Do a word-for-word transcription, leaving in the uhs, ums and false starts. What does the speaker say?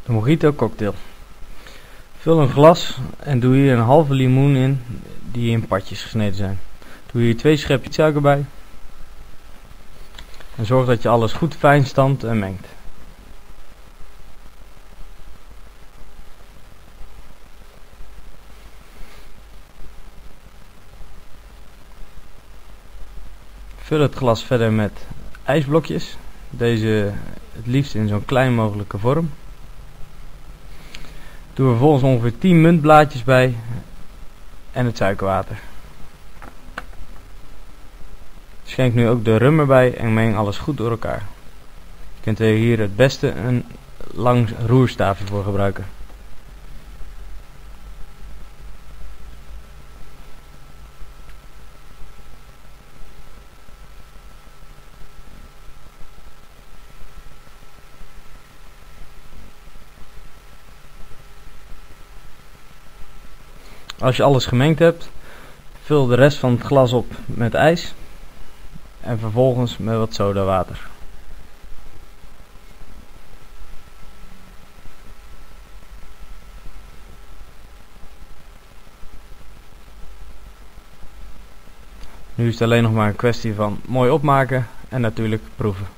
De Mojito cocktail. Vul een glas en doe hier een halve limoen in die in partjes gesneden zijn. Doe hier twee schepjes suiker bij. En zorg dat je alles goed fijn stampt en mengt. Vul het glas verder met ijsblokjes. Deze het liefst in zo'n klein mogelijke vorm. Doe er vervolgens ongeveer tien muntblaadjes bij en het suikerwater. Schenk nu ook de rum erbij en meng alles goed door elkaar. Je kunt er hier het beste een lang roerstaafje voor gebruiken. Als je alles gemengd hebt, vul de rest van het glas op met ijs en vervolgens met wat sodawater. Nu is het alleen nog maar een kwestie van mooi opmaken en natuurlijk proeven.